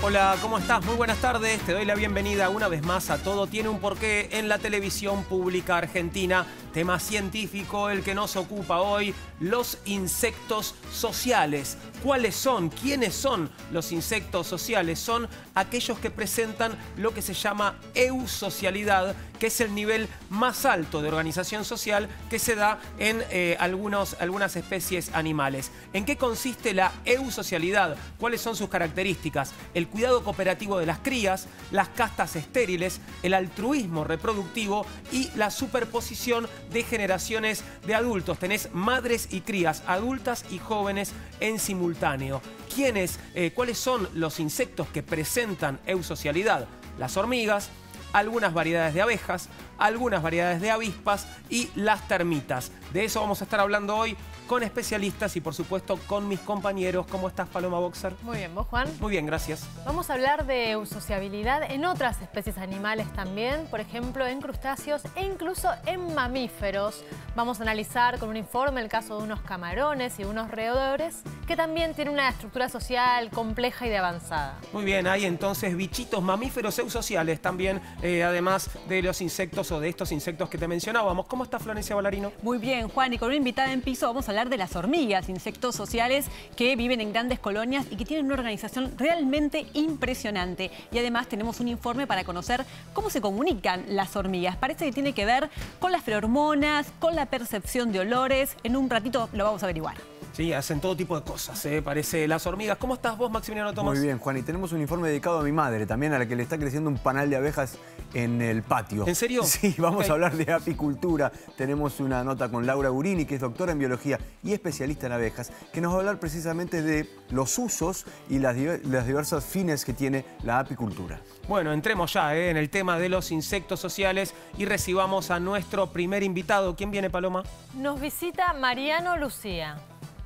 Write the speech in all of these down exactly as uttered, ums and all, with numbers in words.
Hola, ¿cómo estás? Muy buenas tardes. Te doy la bienvenida una vez más a Todo Tiene un Porqué en la televisión pública argentina. Tema científico, el que nos ocupa hoy, los insectos sociales. ¿Cuáles son? ¿Quiénes son los insectos sociales? Son aquellos que presentan lo que se llama eusocialidad, que es el nivel más alto de organización social que se da en eh, algunos, algunas especies animales. ¿En qué consiste la eusocialidad? ¿Cuáles son sus características? El cuidado cooperativo de las crías, las castas estériles, el altruismo reproductivo y la superposición de generaciones de adultos. Tenés madres y crías, adultas y jóvenes en simultáneo. ¿Quiénes, eh, cuáles son los insectos que presentan eusocialidad? Las hormigas, algunas variedades de abejas, algunas variedades de avispas y las termitas. De eso vamos a estar hablando hoy con especialistas y por supuesto con mis compañeros. ¿Cómo estás, Paloma Boxer? Muy bien, ¿vos, Juan? Muy bien, gracias. Vamos a hablar de eusociabilidad en otras especies animales también, por ejemplo en crustáceos e incluso en mamíferos. Vamos a analizar con un informe el caso de unos camarones y unos roedores que también tienen una estructura social compleja y de avanzada. Muy bien, hay entonces bichitos mamíferos eusociales también, eh, además de los insectos o de estos insectos que te mencionábamos. ¿Cómo está Florencia Ballarino? Muy bien, Juan, y con una invitada en piso vamos a hablar de las hormigas, insectos sociales que viven en grandes colonias y que tienen una organización realmente impresionante. Y además tenemos un informe para conocer cómo se comunican las hormigas. Parece que tiene que ver con las feromonas, con la percepción de olores. En un ratito lo vamos a averiguar. Sí, hacen todo tipo de cosas, ¿eh? Parece las hormigas. ¿Cómo estás vos, Maximiliano Tomás? Muy bien, Juan, y tenemos un informe dedicado a mi madre, también a la que le está creciendo un panal de abejas en el patio. ¿En serio? Sí, vamos Okay. a hablar de apicultura. Tenemos una nota con Laura Gurini, que es doctora en biología y especialista en abejas, que nos va a hablar precisamente de los usos y las, las diversas fines que tiene la apicultura. Bueno, entremos ya ¿eh? en el tema de los insectos sociales y recibamos a nuestro primer invitado. ¿Quién viene, Paloma? Nos visita Mariano Lucía.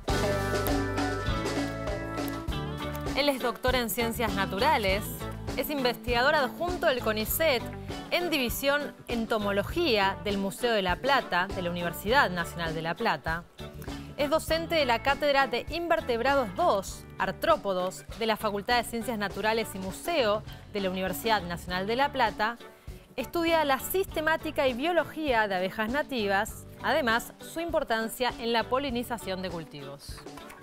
Él es doctor en Ciencias Naturales, es investigador adjunto del CONICET en División Entomología del Museo de La Plata, de la Universidad Nacional de La Plata. Es docente de la Cátedra de Invertebrados dos, Artrópodos, de la Facultad de Ciencias Naturales y Museo de la Universidad Nacional de La Plata. Estudia la sistemática y biología de abejas nativas, además su importancia en la polinización de cultivos.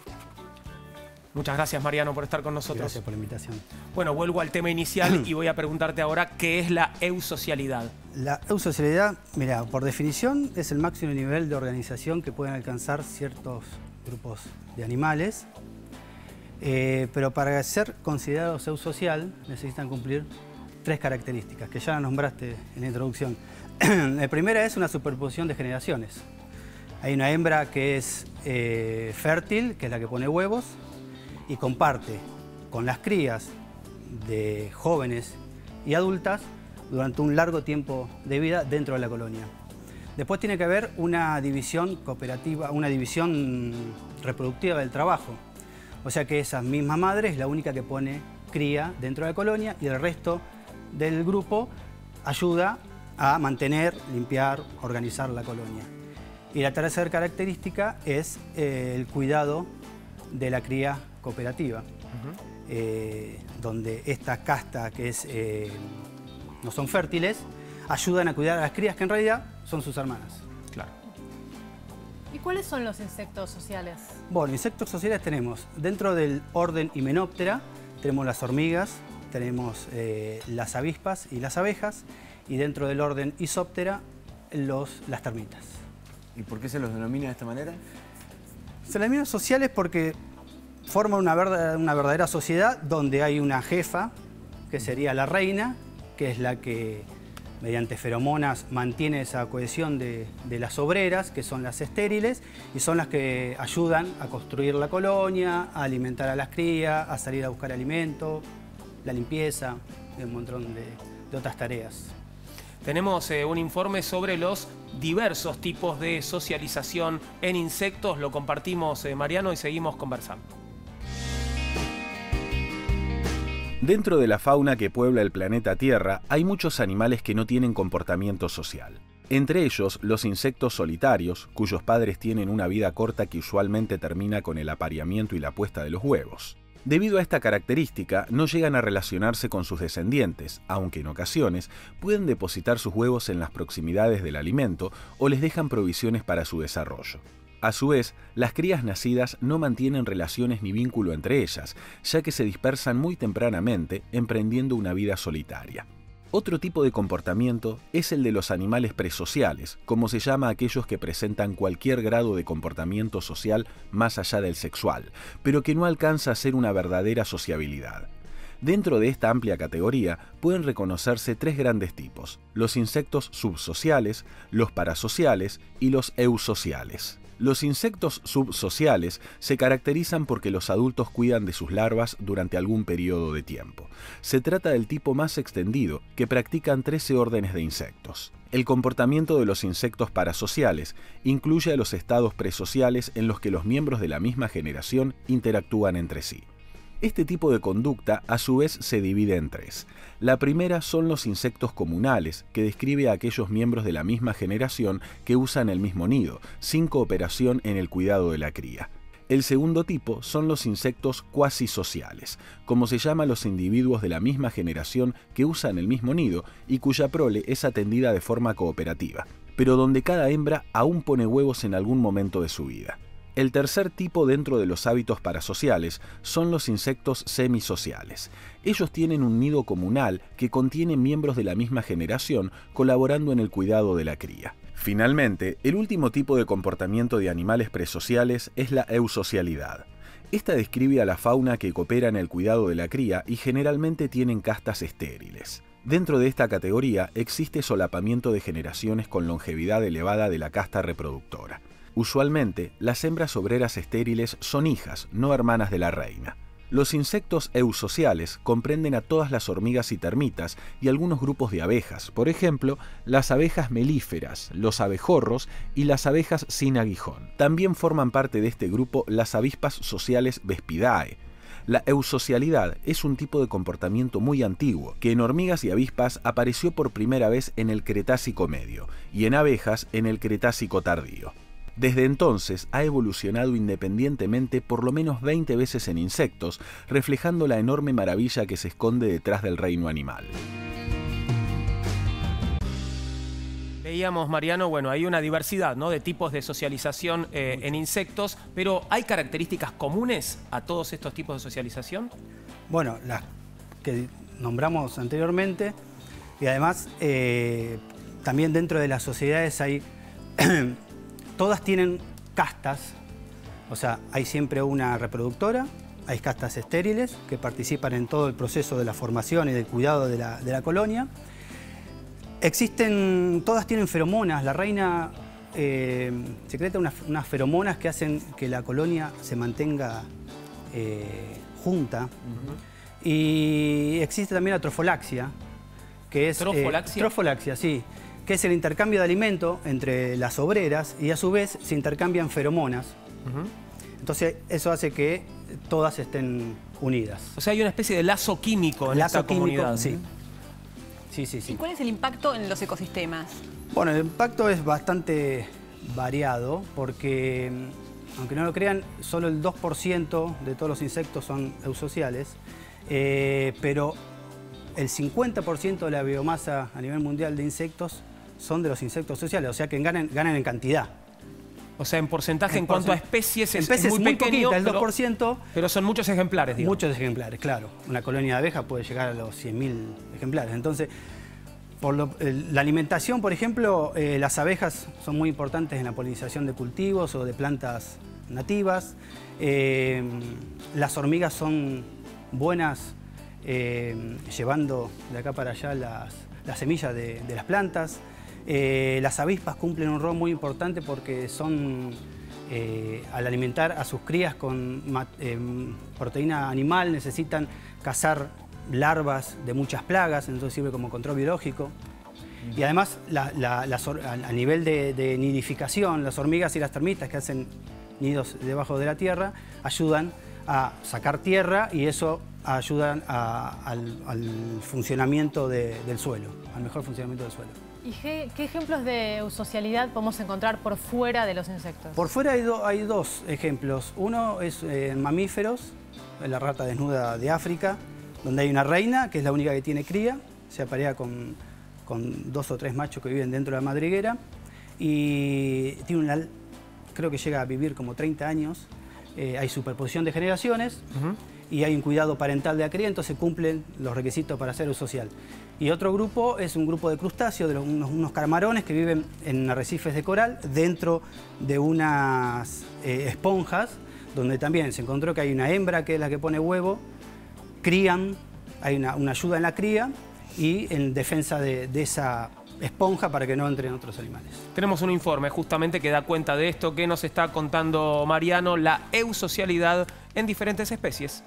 Muchas gracias, Mariano, por estar con nosotros. Gracias por la invitación. Bueno, vuelvo al tema inicial y voy a preguntarte ahora qué es la eusocialidad. La eusocialidad, mira, por definición es el máximo nivel de organización que pueden alcanzar ciertos grupos de animales, eh, pero para ser considerados eusocial necesitan cumplir tres características que ya las nombraste en la introducción. La primera es una superposición de generaciones. Hay una hembra que es eh, fértil, que es la que pone huevos, y comparte con las crías de jóvenes y adultas durante un largo tiempo de vida dentro de la colonia. Después tiene que haber una división cooperativa, una división reproductiva del trabajo. O sea que esa misma madre es la única que pone cría dentro de la colonia y el resto del grupo ayuda a mantener, limpiar, organizar la colonia. Y la tercera característica es eh, el cuidado de la cría cooperativa, uh-huh. eh, donde esta casta que es, eh, no son fértiles, ayudan a cuidar a las crías que en realidad son sus hermanas. Claro. ¿Y cuáles son los insectos sociales? Bueno, insectos sociales tenemos, dentro del orden Hymenoptera, tenemos las hormigas, tenemos eh, las avispas y las abejas, y dentro del orden Isóptera, los, las termitas. ¿Y por qué se los denomina de esta manera? Se las denominan sociales porque forman una, verdad, una verdadera sociedad donde hay una jefa, que sería la reina, que es la que mediante feromonas mantiene esa cohesión de, de las obreras, que son las estériles, y son las que ayudan a construir la colonia, a alimentar a las crías, a salir a buscar alimento, la limpieza, y un montón de, de otras tareas. Tenemos eh, un informe sobre los diversos tipos de socialización en insectos. Lo compartimos, eh, Mariano, y seguimos conversando. Dentro de la fauna que puebla el planeta Tierra, hay muchos animales que no tienen comportamiento social. Entre ellos, los insectos solitarios, cuyos padres tienen una vida corta que usualmente termina con el apareamiento y la puesta de los huevos. Debido a esta característica, no llegan a relacionarse con sus descendientes, aunque en ocasiones pueden depositar sus huevos en las proximidades del alimento o les dejan provisiones para su desarrollo. A su vez, las crías nacidas no mantienen relaciones ni vínculo entre ellas, ya que se dispersan muy tempranamente, emprendiendo una vida solitaria. Otro tipo de comportamiento es el de los animales presociales, como se llama a aquellos que presentan cualquier grado de comportamiento social más allá del sexual, pero que no alcanza a ser una verdadera sociabilidad. Dentro de esta amplia categoría pueden reconocerse tres grandes tipos: los insectos subsociales, los parasociales y los eusociales. Los insectos subsociales se caracterizan porque los adultos cuidan de sus larvas durante algún periodo de tiempo. Se trata del tipo más extendido, que practican trece órdenes de insectos. El comportamiento de los insectos parasociales incluye a los estados presociales en los que los miembros de la misma generación interactúan entre sí. Este tipo de conducta a su vez se divide en tres. La primera son los insectos comunales, que describe a aquellos miembros de la misma generación que usan el mismo nido, sin cooperación en el cuidado de la cría. El segundo tipo son los insectos cuasisociales, como se llama a los individuos de la misma generación que usan el mismo nido y cuya prole es atendida de forma cooperativa, pero donde cada hembra aún pone huevos en algún momento de su vida. El tercer tipo dentro de los hábitos parasociales son los insectos semisociales. Ellos tienen un nido comunal que contiene miembros de la misma generación colaborando en el cuidado de la cría. Finalmente, el último tipo de comportamiento de animales presociales es la eusocialidad. Esta describe a la fauna que coopera en el cuidado de la cría y generalmente tienen castas estériles. Dentro de esta categoría existe solapamiento de generaciones con longevidad elevada de la casta reproductora. Usualmente, las hembras obreras estériles son hijas, no hermanas de la reina. Los insectos eusociales comprenden a todas las hormigas y termitas y algunos grupos de abejas, por ejemplo, las abejas melíferas, los abejorros y las abejas sin aguijón. También forman parte de este grupo las avispas sociales Vespidae. La eusocialidad es un tipo de comportamiento muy antiguo, que en hormigas y avispas apareció por primera vez en el Cretácico medio y en abejas en el Cretácico tardío. Desde entonces ha evolucionado independientemente por lo menos veinte veces en insectos, reflejando la enorme maravilla que se esconde detrás del reino animal. Veíamos, Mariano, bueno, hay una diversidad, ¿no?, de tipos de socialización eh, en insectos, pero ¿hay características comunes a todos estos tipos de socialización? Bueno, las que nombramos anteriormente, y además eh, también dentro de las sociedades hay... Todas tienen castas, o sea, hay siempre una reproductora, hay castas estériles que participan en todo el proceso de la formación y del cuidado de la, de la colonia. Existen, todas tienen feromonas, la reina eh, secreta unas, unas feromonas que hacen que la colonia se mantenga eh, junta. Uh-huh. Y existe también la trofolaxia, que es... ¿Trofolaxia? Eh, trofolaxia, sí. Que es el intercambio de alimento entre las obreras y a su vez se intercambian feromonas. Uh-huh. Entonces eso hace que todas estén unidas. O sea, hay una especie de lazo químico en lazo esta químico, comunidad. Sí. Sí, sí, sí. ¿Y cuál es el impacto en los ecosistemas? Bueno, el impacto es bastante variado porque, aunque no lo crean, solo el dos por ciento de todos los insectos son eusociales, eh, pero el cincuenta por ciento de la biomasa a nivel mundial de insectos son de los insectos sociales, o sea que ganan, ganan en cantidad. O sea, en porcentaje, en, en cuanto a especies, es, especies es muy, muy pequeño, poquita, el pero, dos por ciento. Pero son muchos ejemplares, digamos. Muchos ejemplares, claro. Una colonia de abejas puede llegar a los cien mil ejemplares. Entonces, por lo, el, la alimentación, por ejemplo, eh, las abejas son muy importantes en la polinización de cultivos o de plantas nativas. Eh, las hormigas son buenas eh, llevando de acá para allá las, las semillas de, de las plantas. Eh, las avispas cumplen un rol muy importante porque son, eh, al alimentar a sus crías con eh, proteína animal, necesitan cazar larvas de muchas plagas, entonces sirve como control biológico. Y además, la, la, las, a nivel de, de nidificación, las hormigas y las termitas que hacen nidos debajo de la tierra ayudan a sacar tierra y eso ayuda a, al, al funcionamiento de, del suelo, al mejor funcionamiento del suelo. ¿Y qué, qué ejemplos de eusocialidad podemos encontrar por fuera de los insectos? Por fuera hay, do, hay dos ejemplos. Uno es en eh, mamíferos, la rata desnuda de África, donde hay una reina, que es la única que tiene cría, se aparea con, con dos o tres machos que viven dentro de la madriguera, y tiene una, creo que llega a vivir como treinta años, eh, hay superposición de generaciones, uh-huh. y hay un cuidado parental de la cría, entonces cumplen los requisitos para ser eusocial. Y otro grupo es un grupo de crustáceos, de los, unos, unos camarones que viven en arrecifes de coral, dentro de unas eh, esponjas, donde también se encontró que hay una hembra que es la que pone huevo, crían, hay una, una ayuda en la cría y en defensa de, de esa esponja para que no entren otros animales. Tenemos un informe justamente que da cuenta de esto que nos está contando Mariano, la eusocialidad en diferentes especies.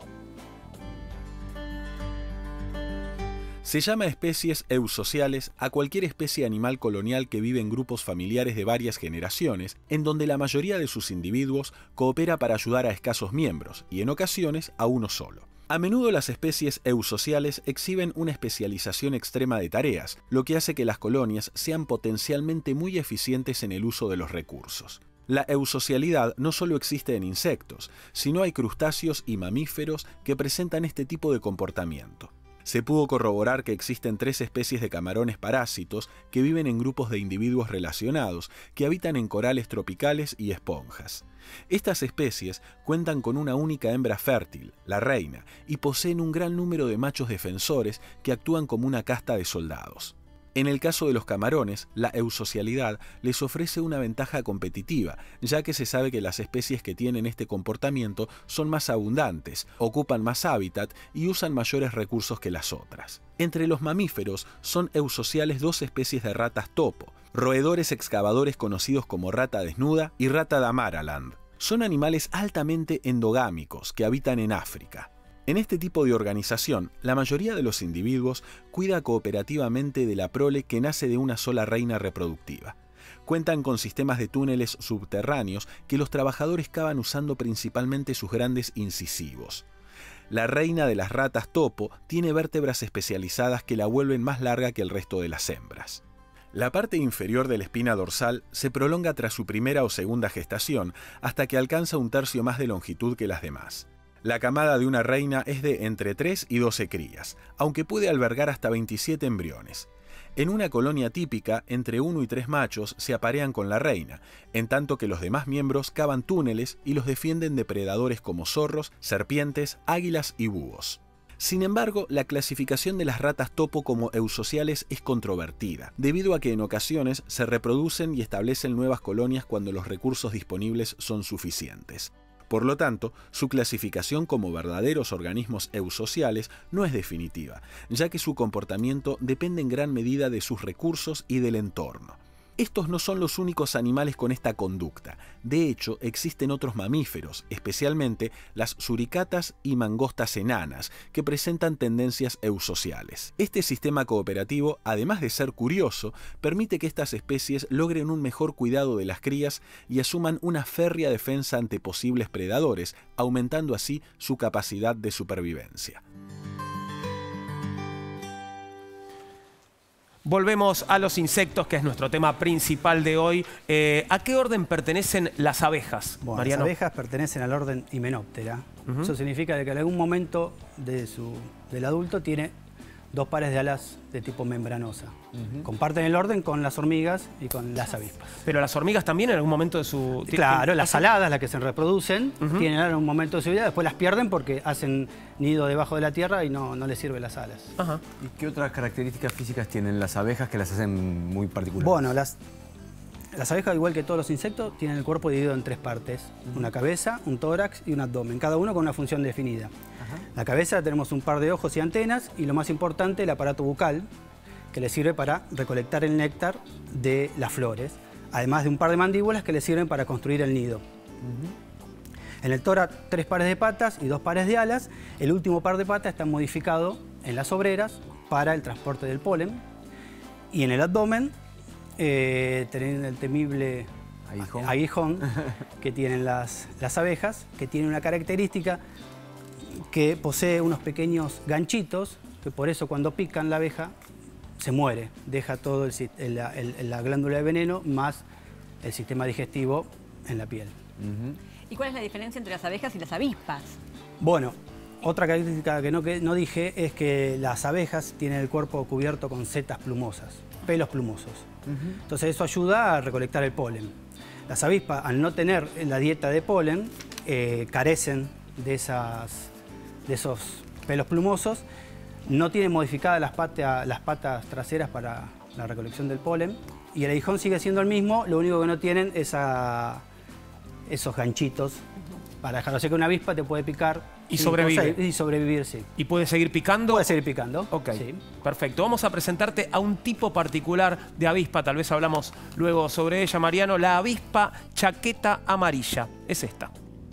Se llama especies eusociales a cualquier especie animal colonial que vive en grupos familiares de varias generaciones, en donde la mayoría de sus individuos coopera para ayudar a escasos miembros, y en ocasiones a uno solo. A menudo las especies eusociales exhiben una especialización extrema de tareas, lo que hace que las colonias sean potencialmente muy eficientes en el uso de los recursos. La eusocialidad no solo existe en insectos, sino hay crustáceos y mamíferos que presentan este tipo de comportamiento. Se pudo corroborar que existen tres especies de camarones parásitos que viven en grupos de individuos relacionados, que habitan en corales tropicales y esponjas. Estas especies cuentan con una única hembra fértil, la reina, y poseen un gran número de machos defensores que actúan como una casta de soldados. En el caso de los camarones, la eusocialidad les ofrece una ventaja competitiva, ya que se sabe que las especies que tienen este comportamiento son más abundantes, ocupan más hábitat y usan mayores recursos que las otras. Entre los mamíferos son eusociales dos especies de ratas topo, roedores excavadores conocidos como rata desnuda y rata damaraland. Son animales altamente endogámicos que habitan en África. En este tipo de organización, la mayoría de los individuos cuida cooperativamente de la prole que nace de una sola reina reproductiva. Cuentan con sistemas de túneles subterráneos que los trabajadores cavan usando principalmente sus grandes incisivos. La reina de las ratas topo tiene vértebras especializadas que la vuelven más larga que el resto de las hembras. La parte inferior de la espina dorsal se prolonga tras su primera o segunda gestación hasta que alcanza un tercio más de longitud que las demás. La camada de una reina es de entre tres y doce crías, aunque puede albergar hasta veintisiete embriones. En una colonia típica, entre uno y tres machos se aparean con la reina, en tanto que los demás miembros cavan túneles y los defienden de predadores como zorros, serpientes, águilas y búhos. Sin embargo, la clasificación de las ratas topo como eusociales es controvertida, debido a que en ocasiones se reproducen y establecen nuevas colonias cuando los recursos disponibles son suficientes. Por lo tanto, su clasificación como verdaderos organismos eusociales no es definitiva, ya que su comportamiento depende en gran medida de sus recursos y del entorno. Estos no son los únicos animales con esta conducta. De hecho, existen otros mamíferos, especialmente las suricatas y mangostas enanas, que presentan tendencias eusociales. Este sistema cooperativo, además de ser curioso, permite que estas especies logren un mejor cuidado de las crías y asuman una férrea defensa ante posibles predadores, aumentando así su capacidad de supervivencia. Volvemos a los insectos, que es nuestro tema principal de hoy. Eh, ¿A qué orden pertenecen las abejas, bueno, Mariano? Las abejas pertenecen al orden Hymenoptera. Uh-huh. Eso significa que en algún momento de su, del adulto tiene dos pares de alas de tipo membranosa. Uh-huh. Comparten el orden con las hormigas y con las avispas. Pero las hormigas también en algún momento de su... Claro, las aladas, las que se reproducen, uh-huh. tienen en un momento de su vida, después las pierden porque hacen nido debajo de la tierra y no, no les sirven las alas. Ajá. ¿Y qué otras características físicas tienen las abejas que las hacen muy particulares? Bueno, las, las abejas, igual que todos los insectos, tienen el cuerpo dividido en tres partes. Uh-huh. Una cabeza, un tórax y un abdomen, cada uno con una función definida. La cabeza tenemos un par de ojos y antenas y lo más importante, el aparato bucal, que le sirve para recolectar el néctar de las flores, además de un par de mandíbulas que le sirven para construir el nido. Uh-huh. En el tórax, tres pares de patas y dos pares de alas. El último par de patas está modificado en las obreras para el transporte del polen. Y en el abdomen, eh, tienen el temible aguijón, aguijón que tienen las, las abejas, que tiene una característica que posee unos pequeños ganchitos, que por eso cuando pican la abeja se muere, deja todo el, el, el, la glándula de veneno más el sistema digestivo en la piel. Uh-huh. ¿Y cuál es la diferencia entre las abejas y las avispas? Bueno, otra característica que no, que no dije es que las abejas tienen el cuerpo cubierto con setas plumosas, pelos plumosos. Uh-huh. Entonces eso ayuda a recolectar el polen. Las avispas, al no tener la dieta de polen, eh, carecen de, esas, de esos pelos plumosos, no tienen modificadas las, pata, las patas traseras para la recolección del polen y el aguijón sigue siendo el mismo, lo único que no tienen es a, esos ganchitos para dejarlo. O sea que una avispa te puede picar y sobrevivir. Y sobrevivir, sí. ¿Y puede seguir picando? Puede seguir picando. Ok, sí. Perfecto. Vamos a presentarte a un tipo particular de avispa, tal vez hablamos luego sobre ella, Mariano, la avispa chaqueta amarilla. Es esta.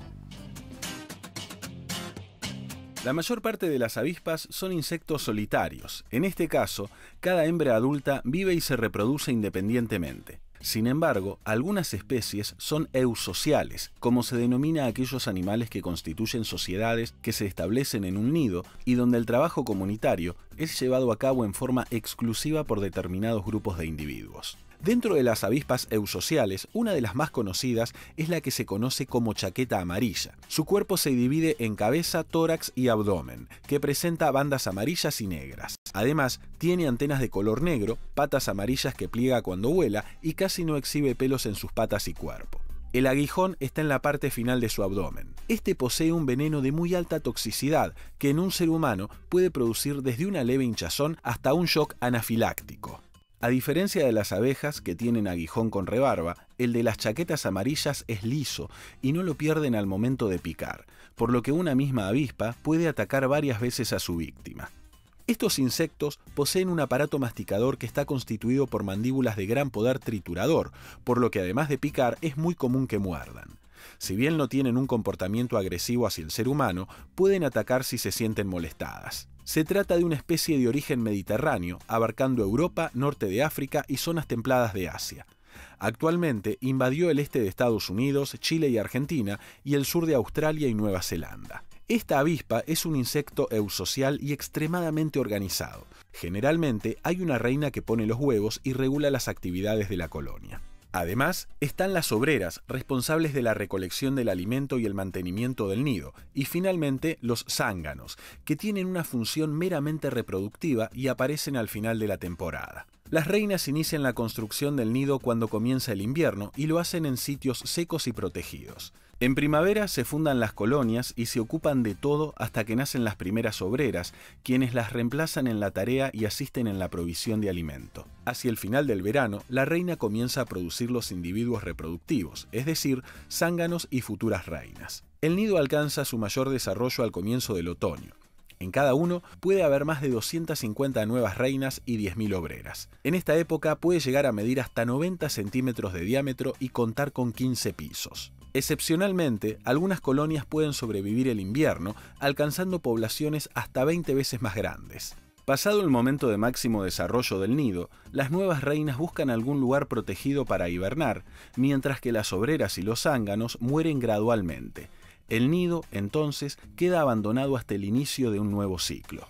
La mayor parte de las avispas son insectos solitarios. En este caso, cada hembra adulta vive y se reproduce independientemente. Sin embargo, algunas especies son eusociales, como se denomina a aquellos animales que constituyen sociedades que se establecen en un nido y donde el trabajo comunitario es llevado a cabo en forma exclusiva por determinados grupos de individuos. Dentro de las avispas eusociales, una de las más conocidas es la que se conoce como chaqueta amarilla. Su cuerpo se divide en cabeza, tórax y abdomen, que presenta bandas amarillas y negras. Además, tiene antenas de color negro, patas amarillas que pliega cuando vuela y casi no exhibe pelos en sus patas y cuerpo. El aguijón está en la parte final de su abdomen. Este posee un veneno de muy alta toxicidad que en un ser humano puede producir desde una leve hinchazón hasta un shock anafiláctico. A diferencia de las abejas, que tienen aguijón con rebarba, el de las chaquetas amarillas es liso y no lo pierden al momento de picar, por lo que una misma avispa puede atacar varias veces a su víctima. Estos insectos poseen un aparato masticador que está constituido por mandíbulas de gran poder triturador, por lo que además de picar es muy común que muerdan. Si bien no tienen un comportamiento agresivo hacia el ser humano, pueden atacar si se sienten molestadas. Se trata de una especie de origen mediterráneo, abarcando Europa, norte de África y zonas templadas de Asia. Actualmente invadió el este de Estados Unidos, Chile y Argentina y el sur de Australia y Nueva Zelanda. Esta avispa es un insecto eusocial y extremadamente organizado. Generalmente hay una reina que pone los huevos y regula las actividades de la colonia. Además, están las obreras, responsables de la recolección del alimento y el mantenimiento del nido, y finalmente los zánganos, que tienen una función meramente reproductiva y aparecen al final de la temporada. Las reinas inician la construcción del nido cuando comienza el invierno y lo hacen en sitios secos y protegidos. En primavera se fundan las colonias y se ocupan de todo hasta que nacen las primeras obreras, quienes las reemplazan en la tarea y asisten en la provisión de alimento. Hacia el final del verano, la reina comienza a producir los individuos reproductivos, es decir, zánganos y futuras reinas. El nido alcanza su mayor desarrollo al comienzo del otoño. En cada uno puede haber más de doscientas cincuenta nuevas reinas y diez mil obreras. En esta época puede llegar a medir hasta noventa centímetros de diámetro y contar con quince pisos. Excepcionalmente, algunas colonias pueden sobrevivir el invierno, alcanzando poblaciones hasta veinte veces más grandes. Pasado el momento de máximo desarrollo del nido, las nuevas reinas buscan algún lugar protegido para hibernar, mientras que las obreras y los zánganos mueren gradualmente. El nido, entonces, queda abandonado hasta el inicio de un nuevo ciclo.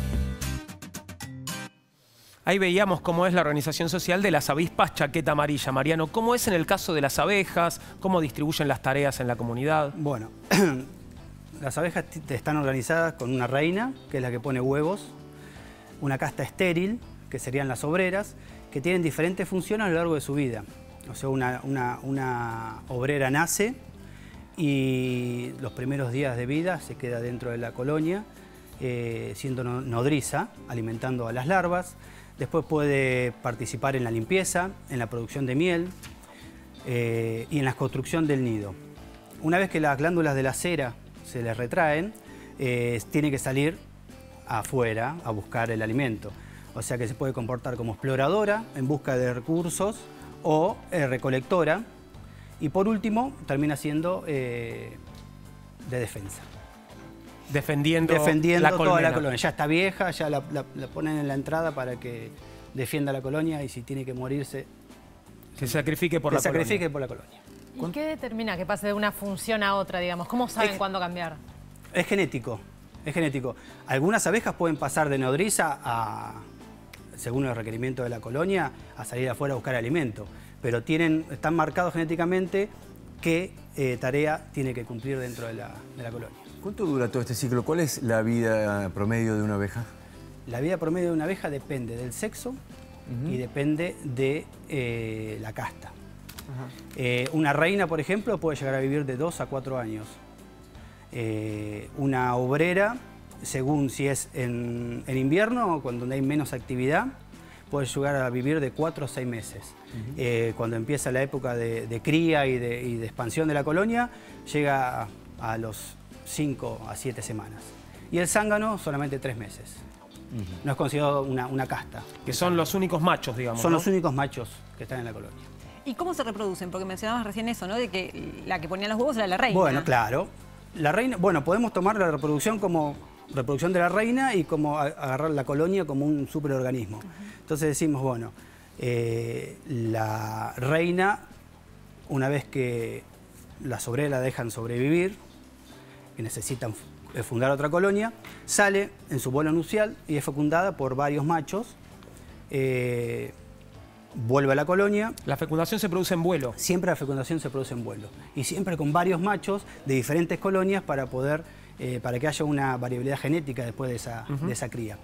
Ahí veíamos cómo es la organización social de las avispas chaqueta amarilla. Mariano, ¿cómo es en el caso de las abejas? ¿Cómo distribuyen las tareas en la comunidad? Bueno, las abejas están organizadas con una reina, que es la que pone huevos, una casta estéril, que serían las obreras, que tienen diferentes funciones a lo largo de su vida. O sea, una, una, una obrera nace y los primeros días de vida se queda dentro de la colonia, eh, siendo nodriza, alimentando a las larvas. Después puede participar en la limpieza, en la producción de miel eh, y en la construcción del nido. Una vez que las glándulas de la cera se les retraen, eh, tiene que salir afuera a buscar el alimento. O sea que se puede comportar como exploradora en busca de recursos o eh, recolectora. Y por último, termina siendo eh, de defensa. Defendiendo, Defendiendo la toda colmena. la colonia. Ya está vieja, ya la, la, la ponen en la entrada para que defienda la colonia y si tiene que morirse, Se sacrifique por que la sacrifique colonia. por la colonia. ¿Y qué determina que pase de una función a otra, digamos? ¿Cómo saben Es- cuándo cambiar? Es genético, es genético. Algunas abejas pueden pasar de nodriza a según los requerimientos de la colonia, a salir afuera a buscar alimento. Pero tienen, están marcados genéticamente qué eh, tarea tiene que cumplir dentro de la, de la colonia. ¿Cuánto dura todo este ciclo? ¿Cuál es la vida promedio de una abeja? La vida promedio de una abeja depende del sexo uh-huh. y depende de eh, la casta. Uh-huh. eh, una reina, por ejemplo, puede llegar a vivir de dos a cuatro años. Eh, una obrera, según si es en, en invierno, cuando hay menos actividad, puede llegar a vivir de cuatro a seis meses. Uh-huh. eh, cuando empieza la época de, de cría y de, y de expansión de la colonia, llega a, a los cinco a siete semanas. Y el zángano solamente tres meses. Uh-huh. No es considerado una, una casta. Que son los únicos machos, digamos. Son ¿no? los únicos machos que están en la colonia. ¿Y cómo se reproducen? Porque mencionabas recién eso, ¿no? De que la que ponía los huevos era la reina. Bueno, claro. La reina, bueno, podemos tomar la reproducción como reproducción de la reina y como a, agarrar la colonia como un superorganismo. Uh-huh. Entonces decimos, bueno, eh, la reina, una vez que las obreras la dejan sobrevivir, que necesitan fundar otra colonia, sale en su vuelo nupcial y es fecundada por varios machos, eh, vuelve a la colonia. La fecundación se produce en vuelo. Siempre la fecundación se produce en vuelo y siempre con varios machos de diferentes colonias para poder, eh, para que haya una variabilidad genética después de esa, uh-huh. de esa cría.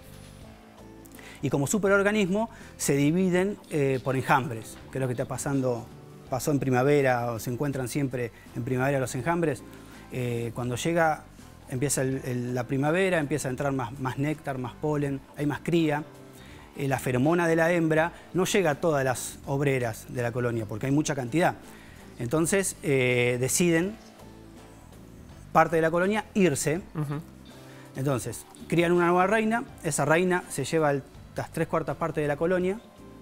Y como superorganismo se dividen eh, por enjambres, que es lo que está pasando, pasó en primavera o se encuentran siempre en primavera los enjambres. Eh, cuando llega, empieza el, el, la primavera, empieza a entrar más, más néctar, más polen, hay más cría. Eh, la feromona de la hembra no llega a todas las obreras de la colonia porque hay mucha cantidad. Entonces eh, deciden, parte de la colonia, irse. Uh-huh. Entonces crían una nueva reina, esa reina se lleva el, las tres cuartas partes de la colonia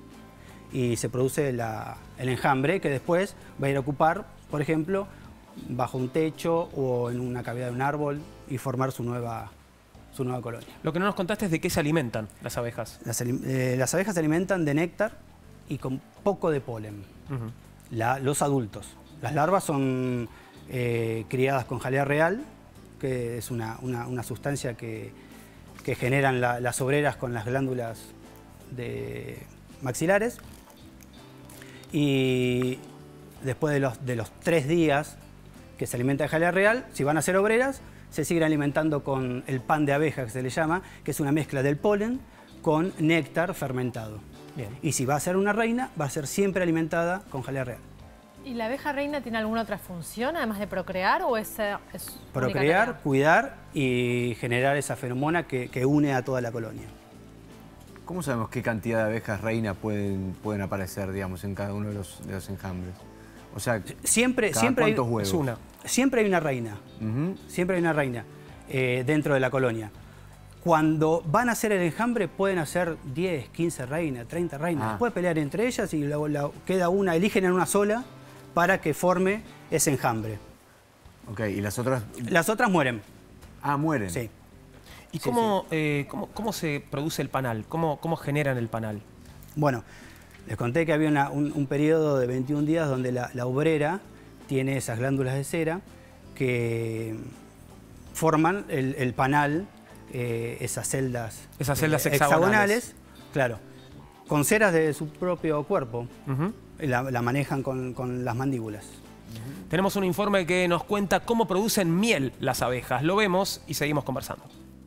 y se produce la, el enjambre que después va a ir a ocupar, por ejemplo, bajo un techo o en una cavidad de un árbol y formar su nueva, su nueva colonia. Lo que no nos contaste es de qué se alimentan las abejas. Las, eh, las abejas se alimentan de néctar y con poco de polen. Uh-huh. La, los adultos. Las larvas son eh, criadas con jalea real, que es una, una, una sustancia que, que generan la, las obreras con las glándulas de maxilares. Y después de los, de los tres días que se alimenta de jalea real, si van a ser obreras, se siguen alimentando con el pan de abeja, que se le llama, que es una mezcla del polen con néctar fermentado. Bien. Y si va a ser una reina, va a ser siempre alimentada con jalea real. ¿Y la abeja reina tiene alguna otra función, además de procrear, o es, es procrear, cuidar y generar esa feromona que, que une a toda la colonia? ¿Cómo sabemos qué cantidad de abejas reinas pueden, pueden aparecer, digamos, en cada uno de los, de los enjambres? O sea, siempre, ¿cada siempre cuántos hay, huevos? Es una. Siempre hay una reina. Uh-huh. Siempre hay una reina eh, dentro de la colonia. Cuando van a hacer el enjambre pueden hacer diez, quince reinas, treinta reinas. Ah. Pueden pelear entre ellas y la, la, queda una, eligen en una sola para que forme ese enjambre. Ok, ¿y las otras? Las otras mueren. Ah, mueren. Sí. ¿Y sí, cómo, sí. Eh, cómo, cómo se produce el panal? ¿Cómo, cómo generan el panal? Bueno, les conté que había una, un, un periodo de veintiún días donde la, la obrera tiene esas glándulas de cera que forman el, el panal, eh, esas celdas, esas celdas eh, hexagonales. hexagonales, claro, con ceras de su propio cuerpo. Uh-huh. la, la manejan con, con las mandíbulas. Uh-huh. Tenemos un informe que nos cuenta cómo producen miel las abejas. Lo vemos y seguimos conversando.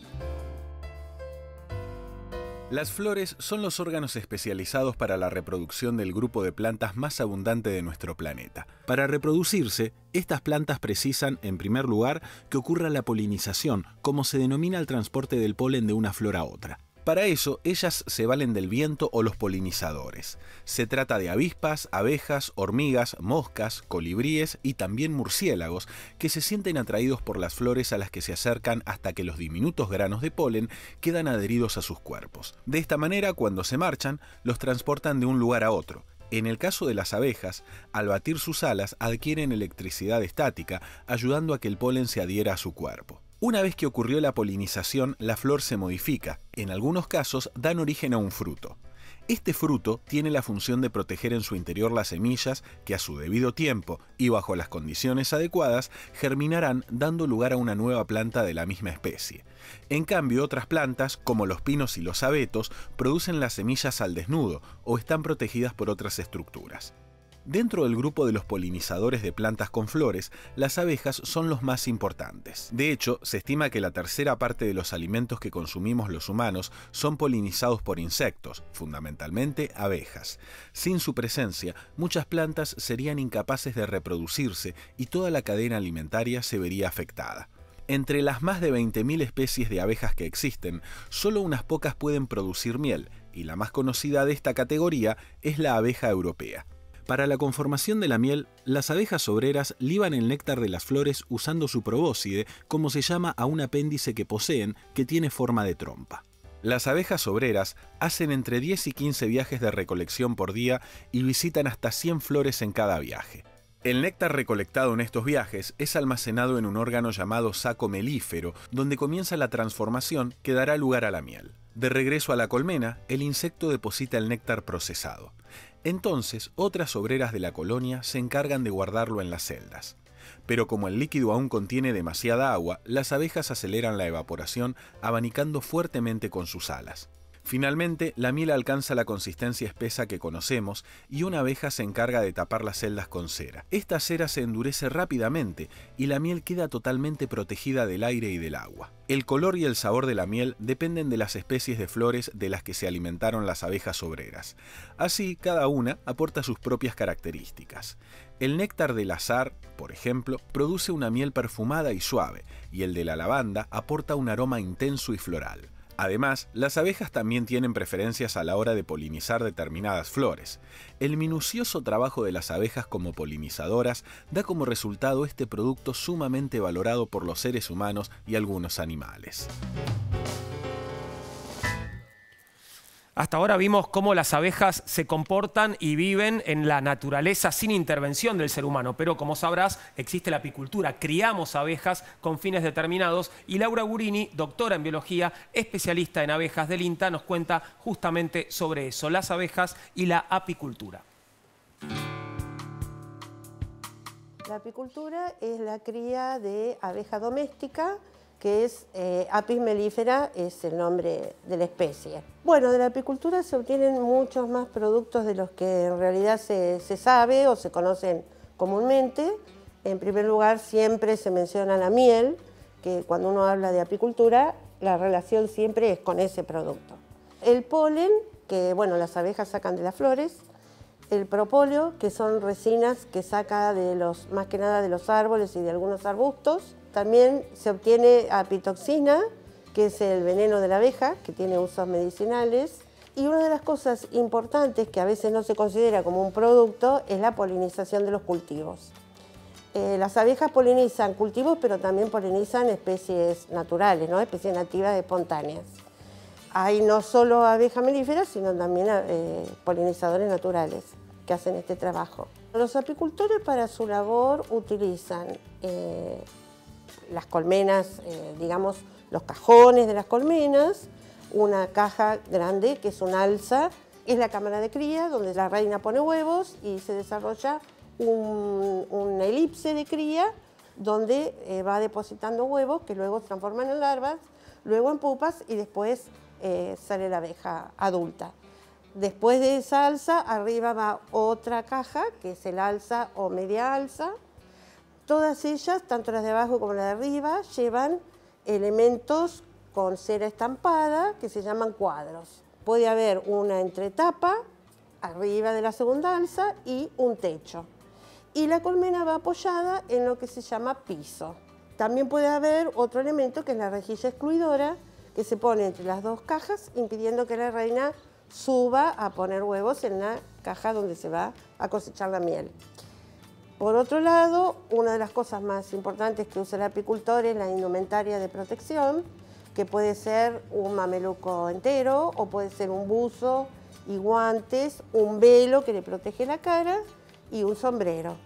Las flores son los órganos especializados para la reproducción del grupo de plantas más abundante de nuestro planeta. Para reproducirse, estas plantas precisan, en primer lugar, que ocurra la polinización, como se denomina el transporte del polen de una flor a otra. Para eso, ellas se valen del viento o los polinizadores. Se trata de avispas, abejas, hormigas, moscas, colibríes y también murciélagos, que se sienten atraídos por las flores a las que se acercan hasta que los diminutos granos de polen quedan adheridos a sus cuerpos. De esta manera, cuando se marchan, los transportan de un lugar a otro. En el caso de las abejas, al batir sus alas adquieren electricidad estática, ayudando a que el polen se adhiera a su cuerpo. Una vez que ocurrió la polinización, la flor se modifica. En algunos casos dan origen a un fruto. Este fruto tiene la función de proteger en su interior las semillas que a su debido tiempo y bajo las condiciones adecuadas germinarán dando lugar a una nueva planta de la misma especie. En cambio, otras plantas, como los pinos y los abetos, producen las semillas al desnudo o están protegidas por otras estructuras. Dentro del grupo de los polinizadores de plantas con flores, las abejas son los más importantes. De hecho, se estima que la tercera parte de los alimentos que consumimos los humanos son polinizados por insectos, fundamentalmente abejas. Sin su presencia, muchas plantas serían incapaces de reproducirse y toda la cadena alimentaria se vería afectada. Entre las más de veinte mil especies de abejas que existen, solo unas pocas pueden producir miel, y la más conocida de esta categoría es la abeja europea. Para la conformación de la miel, las abejas obreras liban el néctar de las flores usando su probóscide, como se llama a un apéndice que poseen que tiene forma de trompa. Las abejas obreras hacen entre diez y quince viajes de recolección por día y visitan hasta cien flores en cada viaje. El néctar recolectado en estos viajes es almacenado en un órgano llamado saco melífero, donde comienza la transformación que dará lugar a la miel. De regreso a la colmena, el insecto deposita el néctar procesado. Entonces, otras obreras de la colonia se encargan de guardarlo en las celdas. Pero como el líquido aún contiene demasiada agua, las abejas aceleran la evaporación abanicando fuertemente con sus alas. Finalmente, la miel alcanza la consistencia espesa que conocemos y una abeja se encarga de tapar las celdas con cera. Esta cera se endurece rápidamente y la miel queda totalmente protegida del aire y del agua. El color y el sabor de la miel dependen de las especies de flores de las que se alimentaron las abejas obreras. Así, cada una aporta sus propias características. El néctar del azahar, por ejemplo, produce una miel perfumada y suave, y el de la lavanda aporta un aroma intenso y floral. Además, las abejas también tienen preferencias a la hora de polinizar determinadas flores. El minucioso trabajo de las abejas como polinizadoras da como resultado este producto sumamente valorado por los seres humanos y algunos animales. Hasta ahora vimos cómo las abejas se comportan y viven en la naturaleza sin intervención del ser humano, pero como sabrás, existe la apicultura. Criamos abejas con fines determinados y Laura Gurini, doctora en biología, especialista en abejas del INTA, nos cuenta justamente sobre eso, las abejas y la apicultura. La apicultura es la cría de abeja doméstica, que es eh, Apis mellifera, es el nombre de la especie. Bueno, de la apicultura se obtienen muchos más productos de los que en realidad se, se sabe o se conocen comúnmente. En primer lugar, siempre se menciona la miel, que cuando uno habla de apicultura, la relación siempre es con ese producto. El polen, que bueno, las abejas sacan de las flores. El propóleo, que son resinas que saca de los, más que nada de los árboles y de algunos arbustos. También se obtiene apitoxina, que es el veneno de la abeja, que tiene usos medicinales. Y una de las cosas importantes que a veces no se considera como un producto es la polinización de los cultivos. Eh, las abejas polinizan cultivos, pero también polinizan especies naturales, ¿no? Especies nativas espontáneas. Hay no solo abejas melíferas, sino también eh, polinizadores naturales que hacen este trabajo. Los apicultores para su labor utilizan eh, las colmenas, eh, digamos, los cajones de las colmenas, una caja grande que es un alza, es la cámara de cría donde la reina pone huevos y se desarrolla un, una elipse de cría donde eh, va depositando huevos que luego se transforman en larvas, luego en pupas y después eh, sale la abeja adulta. Después de esa alza, arriba va otra caja, que es el alza o media alza. Todas ellas, tanto las de abajo como las de arriba, llevan elementos con cera estampada que se llaman cuadros. Puede haber una entretapa arriba de la segunda alza y un techo. Y la colmena va apoyada en lo que se llama piso. También puede haber otro elemento que es la rejilla excluidora, que se pone entre las dos cajas, impidiendo que la reina suba a poner huevos en la caja donde se va a cosechar la miel. Por otro lado, una de las cosas más importantes que usa el apicultor es la indumentaria de protección, que puede ser un mameluco entero o puede ser un buzo y guantes, un velo que le protege la cara y un sombrero.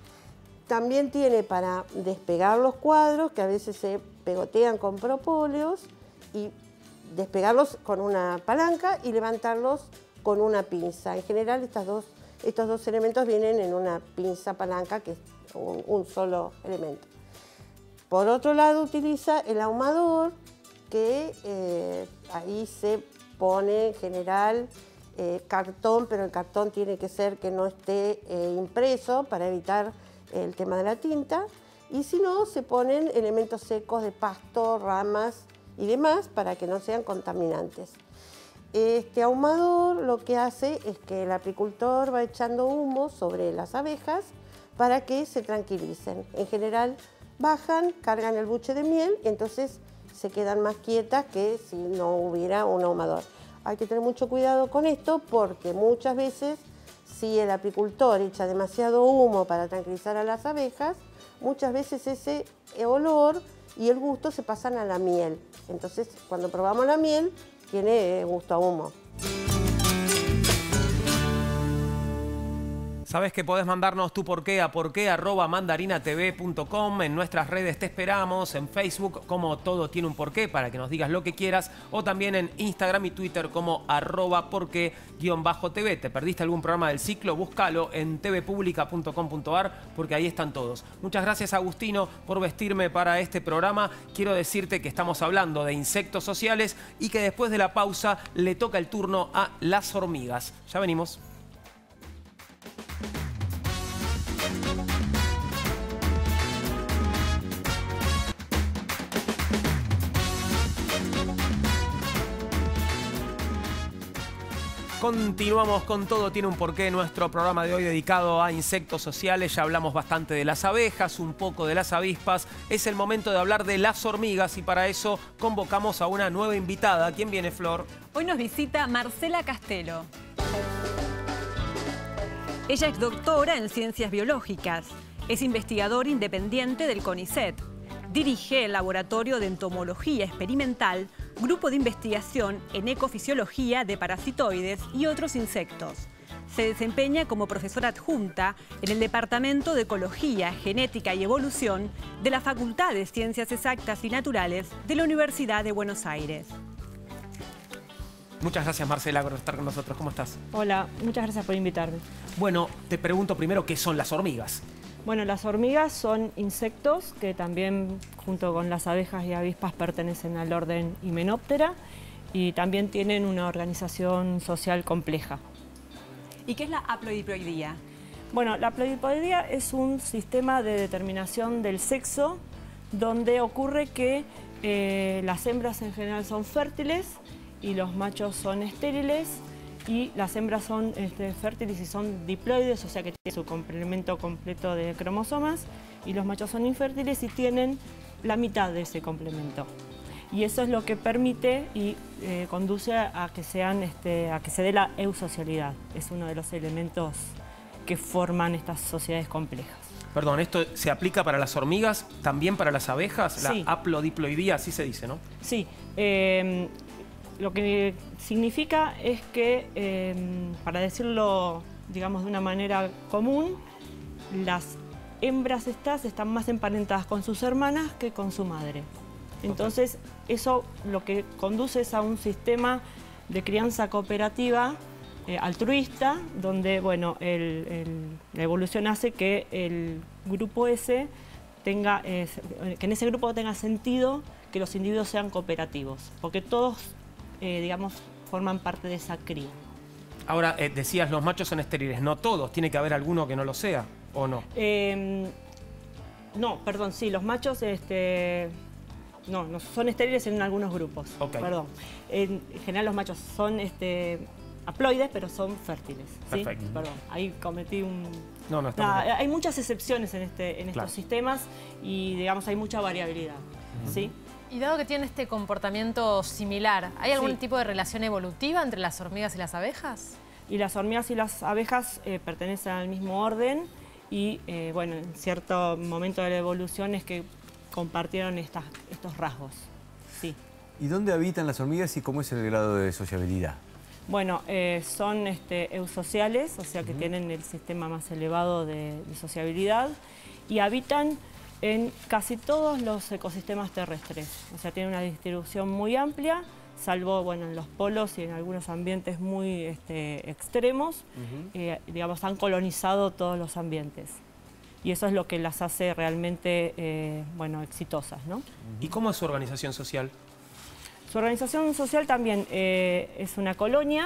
También tiene para despegar los cuadros, que a veces se pegotean con propóleos, y despegarlos con una palanca y levantarlos con una pinza. En general estas dos, estos dos elementos vienen en una pinza palanca, que es un, un solo elemento. Por otro lado utiliza el ahumador, que eh, ahí se pone en general eh, cartón, pero el cartón tiene que ser que no esté eh, impreso para evitar el tema de la tinta. Y si no, se ponen elementos secos de pasto, ramas y demás para que no sean contaminantes. Este ahumador lo que hace es que el apicultor va echando humo sobre las abejas para que se tranquilicen. En general bajan, cargan el buche de miel y entonces se quedan más quietas que si no hubiera un ahumador. Hay que tener mucho cuidado con esto porque muchas veces si el apicultor echa demasiado humo para tranquilizar a las abejas, muchas veces ese olor y el gusto se pasan a la miel. Entonces cuando probamos la miel tiene gusto a humo. Sabes que podés mandarnos tu porqué a porqué arroba mandarinatv punto com. En nuestras redes te esperamos, en Facebook como Todo Tiene un Porqué, para que nos digas lo que quieras, o también en Instagram y Twitter como arroba porqué guión bajo tv. ¿Te perdiste algún programa del ciclo? Búscalo en tvpublica punto com punto ar porque ahí están todos. Muchas gracias, Agustino, por vestirme para este programa. Quiero decirte que estamos hablando de insectos sociales y que después de la pausa le toca el turno a las hormigas. Ya venimos. Continuamos con Todo Tiene un Porqué, nuestro programa de hoy dedicado a insectos sociales. Ya hablamos bastante de las abejas, un poco de las avispas. Es el momento de hablar de las hormigas y para eso convocamos a una nueva invitada. ¿Quién viene, Flor? Hoy nos visita Marcela Castelo. Ella es doctora en Ciencias Biológicas. Es investigadora independiente del CONICET. Dirige el Laboratorio de Entomología Experimental, grupo de investigación en ecofisiología de parasitoides y otros insectos. Se desempeña como profesora adjunta en el Departamento de Ecología, Genética y Evolución de la Facultad de Ciencias Exactas y Naturales de la Universidad de Buenos Aires. Muchas gracias, Marcela, por estar con nosotros. ¿Cómo estás? Hola, muchas gracias por invitarme. Bueno, te pregunto primero, ¿qué son las hormigas? Bueno, las hormigas son insectos que también, junto con las abejas y avispas, pertenecen al orden Hymenoptera y también tienen una organización social compleja. ¿Y qué es la haplodiploidía? Bueno, la haplodiploidía es un sistema de determinación del sexo donde ocurre que eh, las hembras en general son fértiles y los machos son estériles. Y las hembras son este, fértiles y son diploides, o sea que tienen su complemento completo de cromosomas, y los machos son infértiles y tienen la mitad de ese complemento. Y eso es lo que permite y eh, conduce a que, sean, este, a que se dé la eusocialidad. Es uno de los elementos que forman estas sociedades complejas. Perdón, ¿esto se aplica para las hormigas, también para las abejas? Sí. La haplodiploidía, así se dice, ¿no? Sí. Eh, Lo que significa es que, eh, para decirlo, digamos, de una manera común, las hembras estas están más emparentadas con sus hermanas que con su madre. Entonces, eso lo que conduce es a un sistema de crianza cooperativa eh, altruista, donde, bueno, el, el, la evolución hace que el grupo ese tenga, eh, que en ese grupo tenga sentido que los individuos sean cooperativos, porque todos Eh, digamos, forman parte de esa cría. Ahora, eh, decías, los machos son estériles. No todos, tiene que haber alguno que no lo sea, ¿o no? Eh, no, perdón, sí, los machos este, no, no, son estériles en algunos grupos. Okay. Perdón. En general los machos son este, haploides, pero son fértiles. ¿sí? Perfecto. Perdón, ahí cometí un... No, no, está Nah, muy bien. hay muchas excepciones en, este, en Claro. estos sistemas y, digamos, hay mucha variabilidad. Uh-huh. ¿sí? Y dado que tienen este comportamiento similar, ¿hay algún Sí. tipo de relación evolutiva entre las hormigas y las abejas? Y las hormigas y las abejas eh, pertenecen al mismo orden y, eh, bueno, en cierto momento de la evolución es que compartieron estas, estos rasgos. Sí. ¿Y dónde habitan las hormigas y cómo es el grado de sociabilidad? Bueno, eh, son este, eusociales, o sea que uh-huh. tienen el sistema más elevado de, de sociabilidad y habitan en casi todos los ecosistemas terrestres. O sea, tienen una distribución muy amplia, salvo bueno, en los polos y en algunos ambientes muy este, extremos, uh-huh. eh, digamos, han colonizado todos los ambientes. Y eso es lo que las hace realmente eh, bueno, exitosas, ¿no? ¿Y cómo es su organización social? Su organización social también eh, es una colonia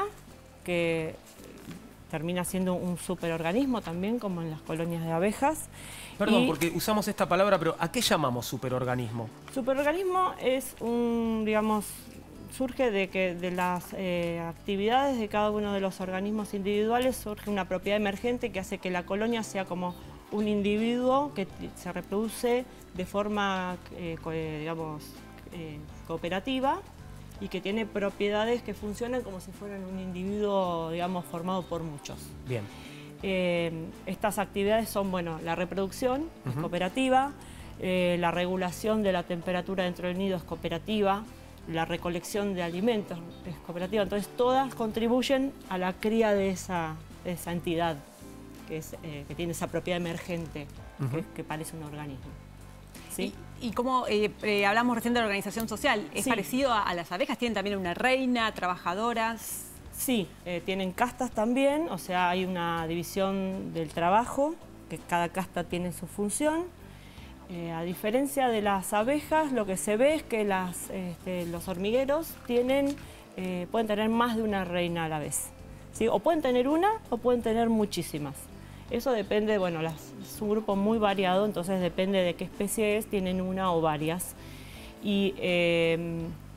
que termina siendo un superorganismo también, como en las colonias de abejas. Perdón, y porque usamos esta palabra, pero ¿a qué llamamos superorganismo? Superorganismo es un, digamos, surge de que de las eh, actividades de cada uno de los organismos individuales surge una propiedad emergente que hace que la colonia sea como un individuo que se reproduce de forma, eh, co digamos, eh, cooperativa y que tiene propiedades que funcionan como si fueran un individuo, digamos, formado por muchos. Bien. Eh, estas actividades son, bueno, la reproducción uh-huh. es cooperativa, eh, la regulación de la temperatura dentro del nido es cooperativa, la recolección de alimentos es cooperativa, entonces todas contribuyen a la cría de esa, de esa entidad que, es, eh, que tiene esa propiedad emergente, uh-huh. que, que parece un organismo. ¿Sí? Y, y como eh, eh, hablamos recién de la organización social, ¿es sí. parecido a, a las abejas? ¿Tienen también una reina, trabajadoras? Sí, eh, tienen castas también, o sea, hay una división del trabajo, que cada casta tiene su función. Eh, a diferencia de las abejas, lo que se ve es que las, este, los hormigueros tienen, eh, pueden tener más de una reina a la vez, ¿sí? O pueden tener una o pueden tener muchísimas. Eso depende, bueno, las, es un grupo muy variado, entonces depende de qué especie es, tienen una o varias. Y, eh,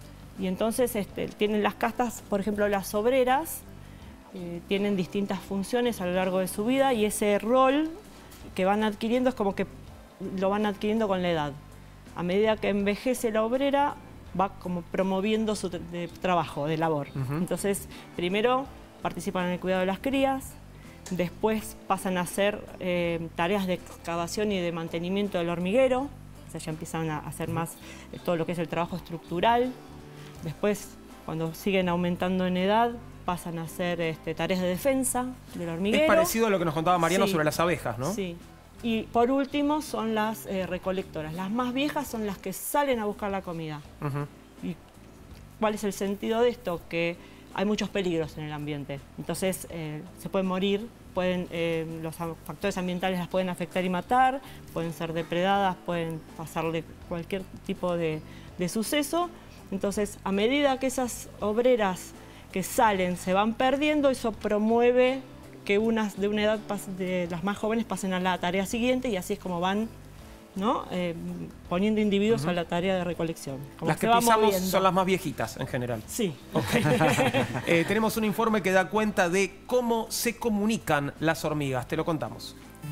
y entonces este, tienen las castas, por ejemplo, las obreras, eh, tienen distintas funciones a lo largo de su vida y ese rol que van adquiriendo es como que lo van adquiriendo con la edad. A medida que envejece la obrera, va como promoviendo su de trabajo, de labor. Uh-huh. Entonces, primero participan en el cuidado de las crías, después pasan a hacer eh, tareas de excavación y de mantenimiento del hormiguero, o sea, ya empiezan a hacer más eh, todo lo que es el trabajo estructural. Después, cuando siguen aumentando en edad, pasan a hacer este, tareas de defensa del hormiguero. Es parecido a lo que nos contaba Mariano sí. sobre las abejas, ¿no? Sí. Y por último son las eh, recolectoras. Las más viejas son las que salen a buscar la comida. Uh-huh. ¿Y cuál es el sentido de esto? Que hay muchos peligros en el ambiente. Entonces eh, se pueden morir, pueden, eh, los factores ambientales las pueden afectar y matar, pueden ser depredadas, pueden pasarle cualquier tipo de, de suceso. Entonces, a medida que esas obreras que salen se van perdiendo, eso promueve que unas de una edad de las más jóvenes pasen a la tarea siguiente y así es como van, ¿no? eh, poniendo individuos uh-huh. a la tarea de recolección. Como las que pisamos son las más viejitas en general. Sí. Okay. eh, tenemos un informe que da cuenta de cómo se comunican las hormigas. Te lo contamos.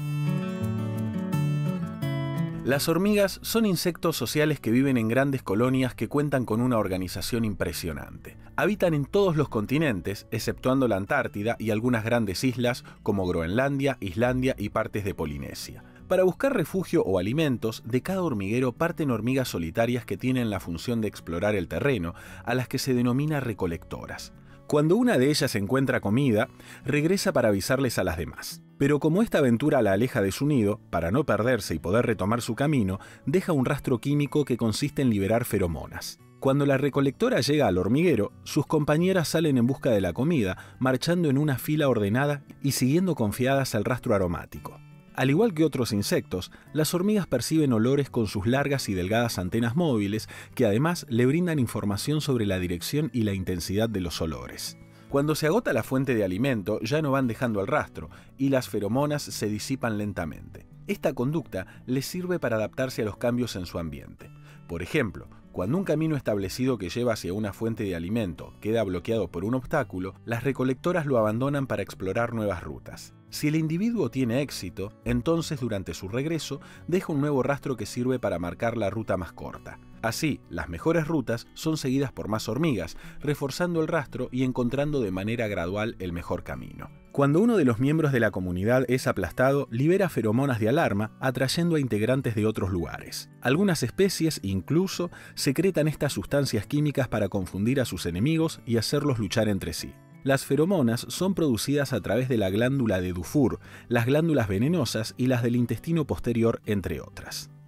Las hormigas son insectos sociales que viven en grandes colonias que cuentan con una organización impresionante. Habitan en todos los continentes, exceptuando la Antártida y algunas grandes islas como Groenlandia, Islandia y partes de Polinesia. Para buscar refugio o alimentos, de cada hormiguero parten hormigas solitarias que tienen la función de explorar el terreno, a las que se denomina recolectoras. Cuando una de ellas encuentra comida, regresa para avisarles a las demás. Pero como esta aventura la aleja de su nido, para no perderse y poder retomar su camino, deja un rastro químico que consiste en liberar feromonas. Cuando la recolectora llega al hormiguero, sus compañeras salen en busca de la comida, marchando en una fila ordenada y siguiendo confiadas el rastro aromático. Al igual que otros insectos, las hormigas perciben olores con sus largas y delgadas antenas móviles que además le brindan información sobre la dirección y la intensidad de los olores. Cuando se agota la fuente de alimento, ya no van dejando el rastro y las feromonas se disipan lentamente. Esta conducta les sirve para adaptarse a los cambios en su ambiente. Por ejemplo, cuando un camino establecido que lleva hacia una fuente de alimento queda bloqueado por un obstáculo, las recolectoras lo abandonan para explorar nuevas rutas. Si el individuo tiene éxito, entonces durante su regreso deja un nuevo rastro que sirve para marcar la ruta más corta. Así, las mejores rutas son seguidas por más hormigas, reforzando el rastro y encontrando de manera gradual el mejor camino. Cuando uno de los miembros de la comunidad es aplastado, libera feromonas de alarma, atrayendo a integrantes de otros lugares. Algunas especies, incluso, secretan estas sustancias químicas para confundir a sus enemigos y hacerlos luchar entre sí. Las feromonas son producidas a través de la glándula de Dufour, las glándulas venenosas y las del intestino posterior, entre otras.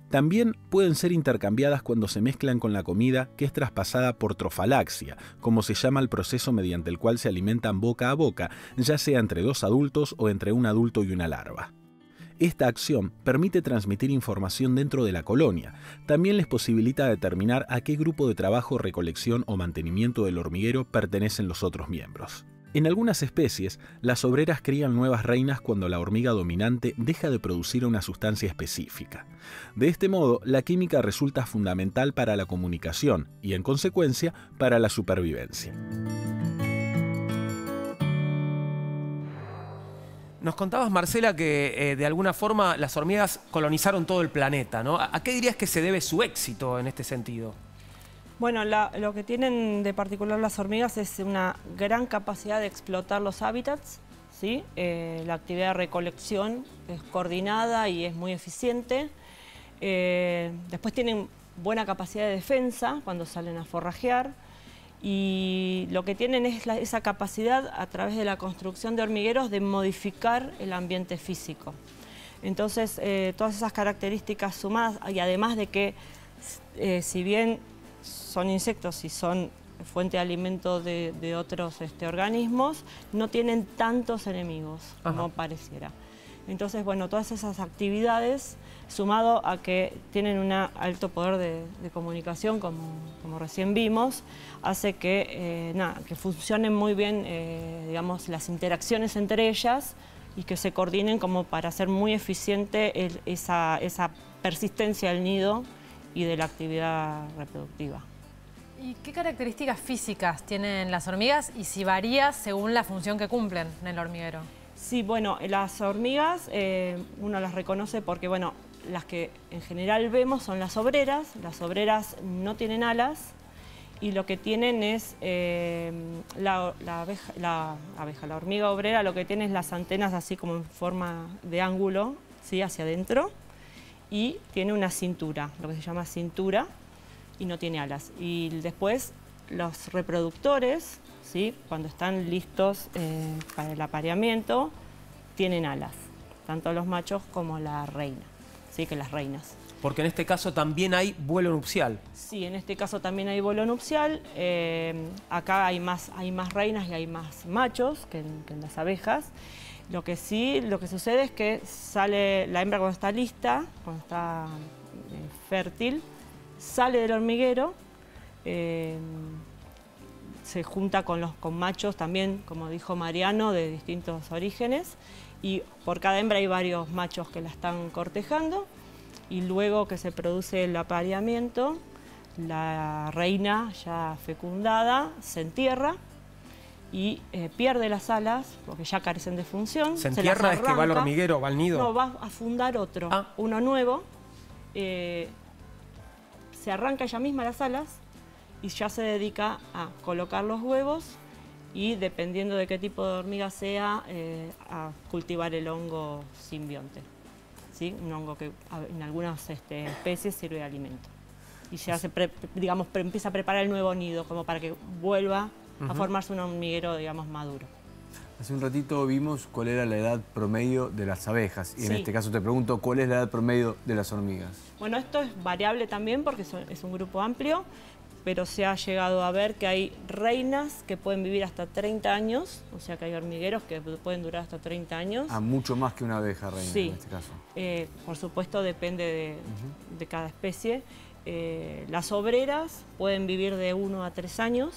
También pueden ser intercambiadas cuando se mezclan con la comida, que es traspasada por trofalaxia, como se llama el proceso mediante el cual se alimentan boca a boca, ya sea entre dos adultos o entre un adulto y una larva. Esta acción permite transmitir información dentro de la colonia. También les posibilita determinar a qué grupo de trabajo, recolección o mantenimiento del hormiguero pertenecen los otros miembros. En algunas especies, las obreras crían nuevas reinas cuando la hormiga dominante deja de producir una sustancia específica. De este modo, la química resulta fundamental para la comunicación y, en consecuencia, para la supervivencia. Nos contabas, Marcela, que eh, de alguna forma las hormigas colonizaron todo el planeta, ¿no? ¿A qué dirías que se debe su éxito en este sentido? Bueno, la, lo que tienen de particular las hormigas es una gran capacidad de explotar los hábitats, ¿sí? Eh, la actividad de recolección es coordinada y es muy eficiente. Eh, después tienen buena capacidad de defensa cuando salen a forrajear. Y lo que tienen es la, esa capacidad a través de la construcción de hormigueros de modificar el ambiente físico. Entonces, eh, todas esas características sumadas, y además de que eh, si bien son insectos y son fuente de alimento de, de otros este, organismos, no tienen tantos enemigos como Ajá. pareciera. Entonces, bueno, todas esas actividades, sumado a que tienen un alto poder de, de comunicación, como, como recién vimos, hace que, eh, nada, que funcionen muy bien eh, digamos, las interacciones entre ellas y que se coordinen como para hacer muy eficiente el, esa, esa persistencia del nido y de la actividad reproductiva. ¿Y qué características físicas tienen las hormigas y si varía según la función que cumplen en el hormiguero? Sí, bueno, las hormigas eh, uno las reconoce porque, bueno, las que en general vemos son las obreras. Las obreras no tienen alas y lo que tienen es eh, la, la, abeja, la abeja, la hormiga obrera, lo que tiene es las antenas así como en forma de ángulo, ¿sí? Hacia adentro, y tiene una cintura, lo que se llama cintura, y no tiene alas. Y después los reproductores, ¿sí? Cuando están listos eh, para el apareamiento, tienen alas, tanto los machos como la reina, ¿sí? Que las reinas. Porque en este caso también hay vuelo nupcial. Sí, en este caso también hay vuelo nupcial. Eh, acá hay más, hay más reinas y hay más machos que en, que en las abejas. Lo que sí, lo que sucede es que sale la hembra cuando está lista, cuando está eh, fértil, sale del hormiguero, eh, se junta con los con machos también, como dijo Mariano, de distintos orígenes, y por cada hembra hay varios machos que la están cortejando, y luego que se produce el apareamiento, la reina ya fecundada se entierra y eh, pierde las alas, porque ya carecen de función. ¿Se entierra? ¿Es que va al hormiguero, va al nido? No, va a fundar otro, ah. uno nuevo. Eh, se arranca ella misma las alas y ya se dedica a colocar los huevos y, dependiendo de qué tipo de hormiga sea, eh, a cultivar el hongo simbionte. ¿Sí? Un hongo que en algunas este, especies sirve de alimento. Y ya se, pre, digamos, pre, empieza a preparar el nuevo nido, como para que vuelva uh-huh. a formarse un hormiguero, digamos, maduro. Hace un ratito vimos cuál era la edad promedio de las abejas. Y sí. en este caso te pregunto, ¿cuál es la edad promedio de las hormigas? Bueno, esto es variable también porque es un grupo amplio, pero se ha llegado a ver que hay reinas que pueden vivir hasta treinta años, o sea que hay hormigueros que pueden durar hasta treinta años. Ah, mucho más que una abeja reina sí. en este caso. Eh, por supuesto depende de, uh-huh. de cada especie. Eh, las obreras pueden vivir de uno a tres años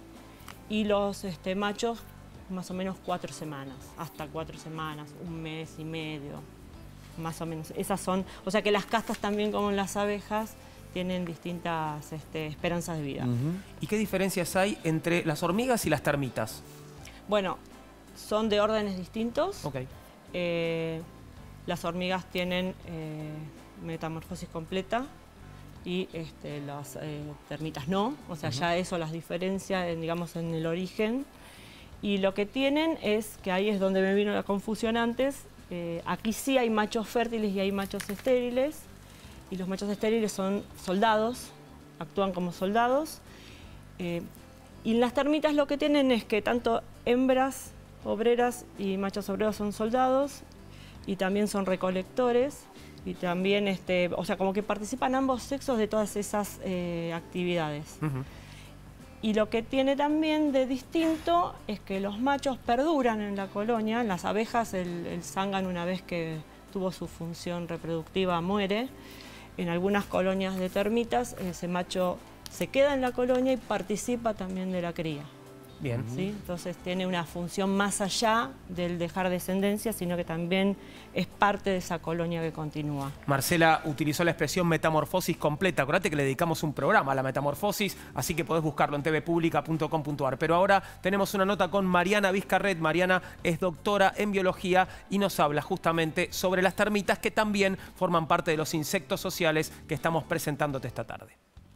y los este, machos más o menos cuatro semanas, hasta cuatro semanas, un mes y medio, más o menos. Esas son, o sea que las castas también, como en las abejas, tienen distintas este, esperanzas de vida. Uh-huh. ¿Y qué diferencias hay entre las hormigas y las termitas? Bueno, son de órdenes distintos. Okay. Eh, las hormigas tienen eh, metamorfosis completa y este, las eh, termitas no. O sea, uh-huh. ya eso las diferencia, en, digamos, en el origen. Y lo que tienen es, que ahí es donde me vino la confusión antes, eh, aquí sí hay machos fértiles y hay machos estériles. Y los machos estériles son soldados, actúan como soldados. Eh, y las termitas lo que tienen es que tanto hembras obreras y machos obreros son soldados y también son recolectores. y también, este, o sea, como que participan ambos sexos de todas esas eh, actividades. Uh-huh. Y lo que tiene también de distinto es que los machos perduran en la colonia. En las abejas el, el zángano, una vez que tuvo su función reproductiva, muere. En algunas colonias de termitas ese macho se queda en la colonia y participa también de la cría. Bien. ¿Sí? Entonces tiene una función más allá del dejar descendencia, sino que también es parte de esa colonia que continúa. Marcela utilizó la expresión metamorfosis completa. Acordate que le dedicamos un programa a la metamorfosis, así que podés buscarlo en t v pública punto com punto a r. Pero ahora tenemos una nota con Mariana Vizcarret. Mariana es doctora en biología y nos habla justamente sobre las termitas, que también forman parte de los insectos sociales que estamos presentándote esta tarde.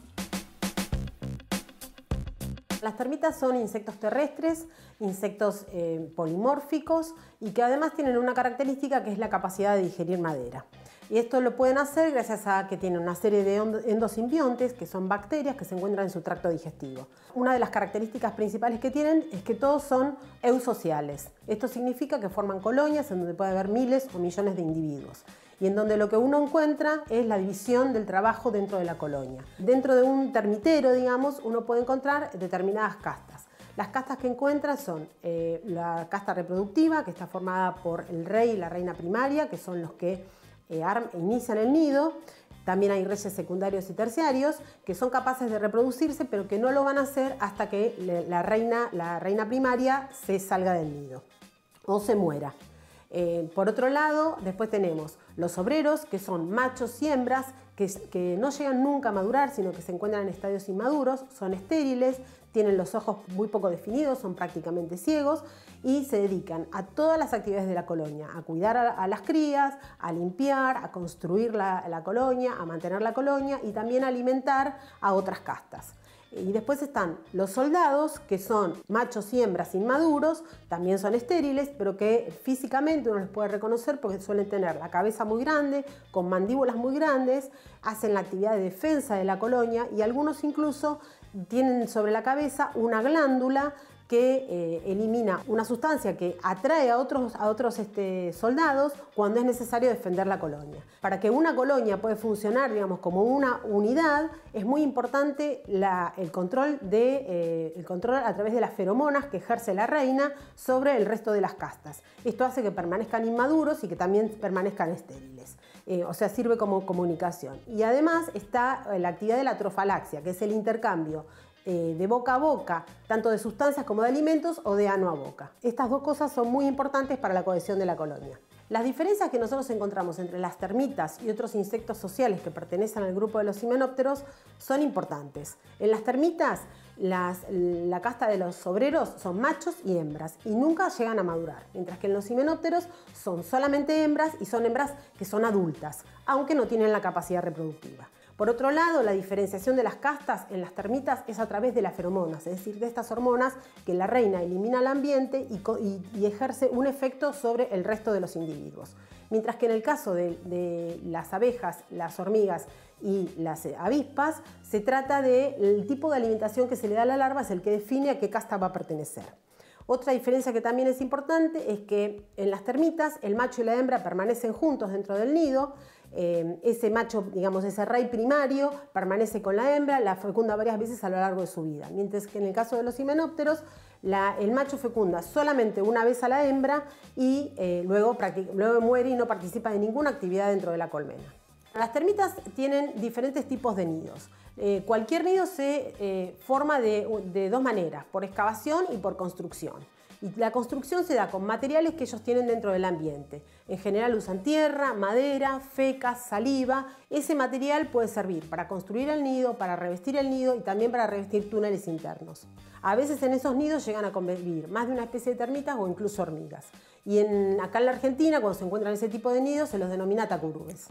Las termitas son insectos terrestres, insectos eh, polimórficos y que además tienen una característica que es la capacidad de digerir madera. Y esto lo pueden hacer gracias a que tienen una serie de endosimbiontes, que son bacterias que se encuentran en su tracto digestivo. Una de las características principales que tienen es que todos son eusociales. Esto significa que forman colonias en donde puede haber miles o millones de individuos, y en donde lo que uno encuentra es la división del trabajo dentro de la colonia. Dentro de un termitero, digamos, uno puede encontrar determinadas castas. Las castas que encuentra son eh, la casta reproductiva, que está formada por el rey y la reina primaria, que son los que eh, inician el nido. También hay reyes secundarios y terciarios, que son capaces de reproducirse, pero que no lo van a hacer hasta que la reina, la reina primaria se salga del nido o se muera. Eh, por otro lado, después tenemos los obreros, que son machos y hembras, que, que no llegan nunca a madurar, sino que se encuentran en estadios inmaduros, son estériles, tienen los ojos muy poco definidos, son prácticamente ciegos y se dedican a todas las actividades de la colonia, a cuidar a, a las crías, a limpiar, a construir la, la colonia, a mantener la colonia y también a alimentar a otras castas. Y después están los soldados, que son machos y hembras inmaduros, también son estériles, pero que físicamente uno los puede reconocer porque suelen tener la cabeza muy grande, con mandíbulas muy grandes, hacen la actividad de defensa de la colonia y algunos incluso tienen sobre la cabeza una glándula que eh, elimina una sustancia que atrae a otros, a otros este, soldados cuando es necesario defender la colonia. Para que una colonia pueda funcionar, digamos, como una unidad, es muy importante la, el, control de, eh, el control a través de las feromonas que ejerce la reina sobre el resto de las castas. Esto hace que permanezcan inmaduros y que también permanezcan estériles. Eh, o sea, sirve como comunicación. Y además está la actividad de la trofalaxia, que es el intercambio de boca a boca, tanto de sustancias como de alimentos o de ano a boca. Estas dos cosas son muy importantes para la cohesión de la colonia. Las diferencias que nosotros encontramos entre las termitas y otros insectos sociales que pertenecen al grupo de los himenópteros son importantes. En las termitas, las, la casta de los obreros son machos y hembras y nunca llegan a madurar, mientras que en los himenópteros son solamente hembras y son hembras que son adultas, aunque no tienen la capacidad reproductiva. Por otro lado, la diferenciación de las castas en las termitas es a través de las feromonas, es decir, de estas hormonas que la reina elimina al ambiente y, y, y ejerce un efecto sobre el resto de los individuos. Mientras que en el caso de, de las abejas, las hormigas y las avispas, se trata del tipo de alimentación que se le da a la larva, es el que define a qué casta va a pertenecer. Otra diferencia que también es importante es que en las termitas el macho y la hembra permanecen juntos dentro del nido. Eh, ese macho, digamos, ese rey primario permanece con la hembra, la fecunda varias veces a lo largo de su vida. Mientras que en el caso de los himenópteros, la, el macho fecunda solamente una vez a la hembra y eh, luego, luego muere y no participa de ninguna actividad dentro de la colmena. Las termitas tienen diferentes tipos de nidos. Eh, cualquier nido se eh, forma de, de dos maneras, por excavación y por construcción. Y la construcción se da con materiales que ellos tienen dentro del ambiente. En general usan tierra, madera, fecas, saliva. Ese material puede servir para construir el nido, para revestir el nido y también para revestir túneles internos. A veces en esos nidos llegan a convivir más de una especie de termitas o incluso hormigas. Y en, acá en la Argentina, cuando se encuentran ese tipo de nidos, se los denomina tacurubes.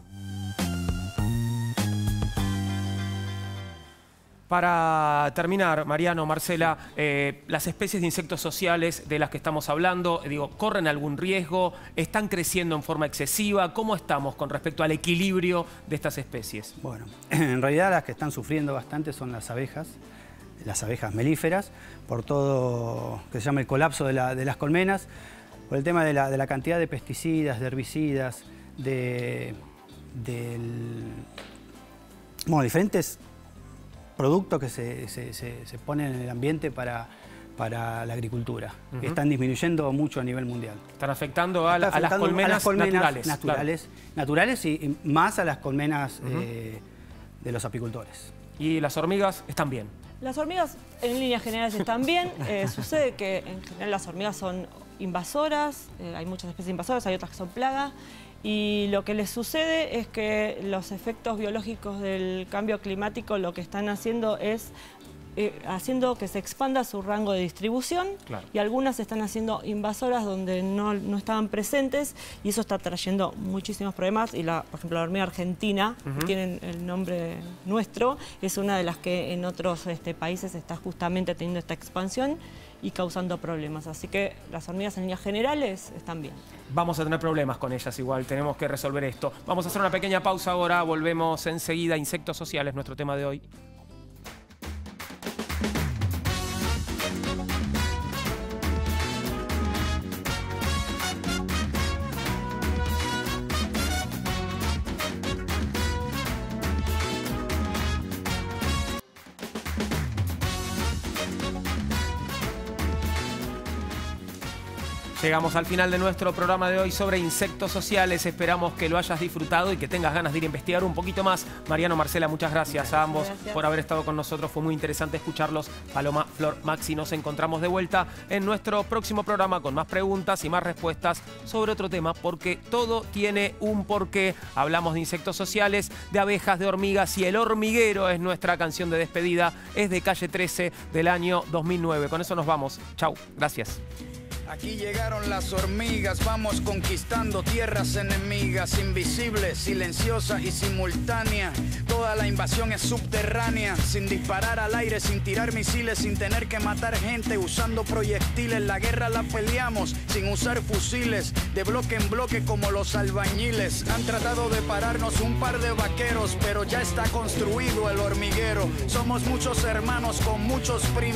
Para terminar, Mariano, Marcela, eh, las especies de insectos sociales de las que estamos hablando, eh, digo, ¿corren algún riesgo? ¿Están creciendo en forma excesiva? ¿Cómo estamos con respecto al equilibrio de estas especies? Bueno, en realidad las que están sufriendo bastante son las abejas, las abejas melíferas, por todo que se llama el colapso de, la, de las colmenas, por el tema de la, de la cantidad de pesticidas, de herbicidas, de... del, bueno, diferentes productos que se, se, se, se ponen en el ambiente para, para la agricultura, uh-huh. que están disminuyendo mucho a nivel mundial. Están afectando a, la, Está afectando a, las, colmenas a las colmenas naturales. Naturales, claro. naturales y, y más a las colmenas uh-huh. eh, de los apicultores. ¿Y las hormigas están bien? Las hormigas en líneas generales están bien. Eh, sucede que en general las hormigas son invasoras, eh, hay muchas especies invasoras, hay otras que son plagas. Y lo que les sucede es que los efectos biológicos del cambio climático lo que están haciendo es eh, haciendo que se expanda su rango de distribución, claro. y algunas están haciendo invasoras donde no, no estaban presentes y eso está trayendo muchísimos problemas. Y la, por ejemplo, la hormiga argentina, uh-huh. que tiene el nombre nuestro, es una de las que en otros este, países está justamente teniendo esta expansión y causando problemas. Así que las hormigas en líneas generales están bien. Vamos a tener problemas con ellas igual, tenemos que resolver esto. Vamos a hacer una pequeña pausa ahora, volvemos enseguida. Insectos sociales, nuestro tema de hoy. Llegamos al final de nuestro programa de hoy sobre insectos sociales. Esperamos que lo hayas disfrutado y que tengas ganas de ir a investigar un poquito más. Mariano, Marcela, muchas gracias, gracias a ambos gracias. por haber estado con nosotros. Fue muy interesante escucharlos. Paloma, Flor, Maxi, nos encontramos de vuelta en nuestro próximo programa con más preguntas y más respuestas sobre otro tema, porque todo tiene un porqué. Hablamos de insectos sociales, de abejas, de hormigas, y El Hormiguero es nuestra canción de despedida. Es de Calle trece del año dos mil nueve. Con eso nos vamos. Chau, gracias. Aquí llegaron las hormigas, vamos conquistando tierras enemigas, invisibles, silenciosas y simultáneas. Toda la invasión es subterránea, sin disparar al aire, sin tirar misiles, sin tener que matar gente, usando proyectiles. La guerra la peleamos sin usar fusiles, de bloque en bloque como los albañiles. Han tratado de pararnos un par de vaqueros, pero ya está construido el hormiguero. Somos muchos hermanos con muchos primos.